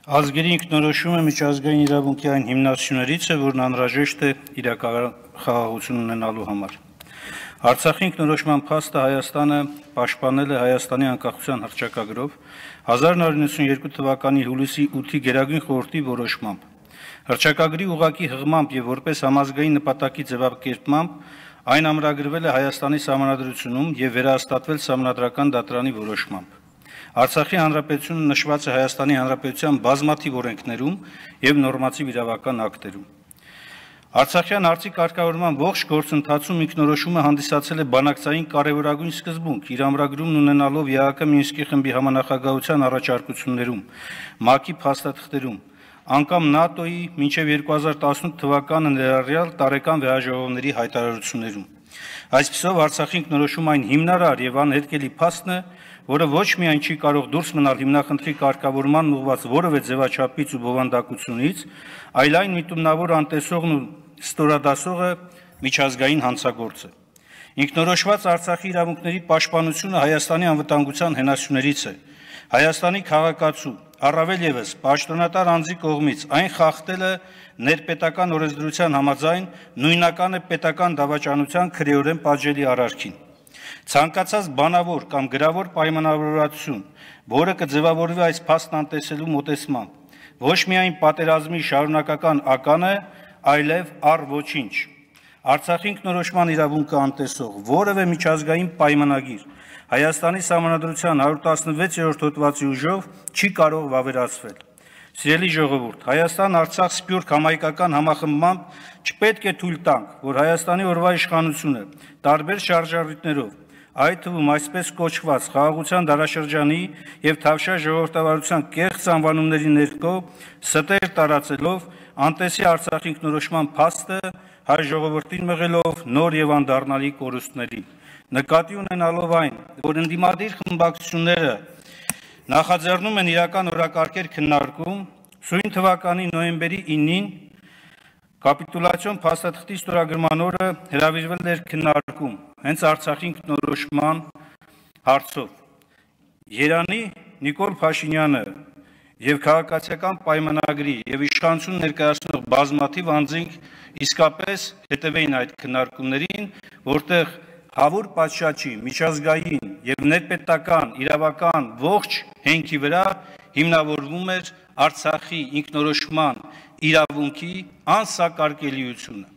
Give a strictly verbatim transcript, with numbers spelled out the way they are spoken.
Ազգերի ինքնորոշումը միջազգային իրավունքի այն հիմնասյուներից է, որն անհրաժեշտ է իրական խաղաղություն ունենալու համար։ Արցախի ինքնորոշման փաստը Հայաստանը պաշտպանել է Հայաստանի անկախության հռչակագրով հազար նորը նվաթ թվականի հուլիսի ութի Գերագույն խորհրդի որոշմամբ։ Հռչակագրի ուղղակի հղմամբ եւ որպես համազգային նպատակի ձևակերպմամբ այն ամրագրվել է Հայաստանի սահմանադրությունում եւ վերահաստատվել սահմանադրական դատարանի որոշմամբ։ Արցախի հանրապետությունը նշված է Հայաստանի հանրապետության բազմաթիվ օրենքներում եւ նորմատիվ իրավական ակտերում։ Արցախյան հարցի կարգավորման ողջ գործընթացում ինքնորոշումը հանդիսացել է բանակցային կարևորագույն սկզբունք, իր ամրագրումն ունենալով ԵԱՀԿ Մինսկի խմբի համանախագահության առաջարկություններում, ՄԱԿ-ի փաստաթղթերում, անգամ ՆԱՏՕ-ի մինչև երկու հազար տասնութ թվականը ներառյալ տարեկան վեհաժողովների հայտարարություններում։ Այսպիսով Արցախի ինքնորոշումը այն հիմնարար եւ անհետքելի փաստն է, որը ոչ միայն չի կարող դուրս մնալ հիմնախնդրի կարգավորման ուղղված որևէ ձևաչափից ու բովանդակությունից, այլ այն միտումնավոր անտեսողն ու ստորադասողը միջազգային հանցագործ է։ Ինքնորոշված Արցախի իրավունքների պաշտպանությունը Հայաստանի անվտանգության հենասյուներից է։ Հայաստանի քաղաքացու, առավել ևս պաշտոնատար անձի կողմից այն խախտելը ներպետական օրենսդրության համաձայն նույնական է պետական դավաճանության քրեորեն պատժելի արարքին։ Ցանկացած բանավոր կամ գրավոր պայմանավորվածություն, որը կձևավորվի այս փաստն անտեսելու մոտեցմամբ, ոչ միայն պատերազմի շարունակական ական է, այլև առ ոչինչ։ Արցախի ինքնորոշման իրավունքը անտեսող որևէ միջազգային պայմանագիր Հայաստանի սահմանադրության հարյուր տասնվեցերորդ հոդվածի ուժով չի կարող վավերացվել։ Սիրելի ժողովուրդ, Հայաստան-Արցախ սփյուռք համայնքական համախմբմամբ չպետք է թույլ տանք, որ Հայաստանի օրվա իշխանությունը տարբեր շարժառիթներով, այդ թվում այսպես կոչված խաղաղության դարաշրջանի եւ Թավշյա ժողովրդավարության կեղծ անվանումների ներքո ստեր տարածելով անտեսի Արցախի ինքնորոշման փաստը հայ ժողովրդին մղելով նոր եւ անդառնալի կորուստների։ Նկատի ունենալով այն, որ ընդդիմադիր խմբակցությունները նախաձեռնում են իրական օրակարգեր քննարկում, սույն թվականի նոյեմբերի ինին կապիտուլյացիոն փաստաթղթի ստորագրման օրը հրավիրվել էր քննարկում հենց Արցախի ինքնորոշման հարցով։ Երանի Նիկոլ Փաշինյանը եւ քաղաքացիական պայմանագրի եւ իշխանություն ներկայացնող բազմաթիվ անձինք իսկապես հետևեին այդ քննարկումներին, որտեղ հավուր պատշաճի, միջազգային եւ ներպետական իրավական ողջ հենքի վրա հիմնավորվում էր Արցախի ինքնորոշման իրավունքի անսակարկելիությունը։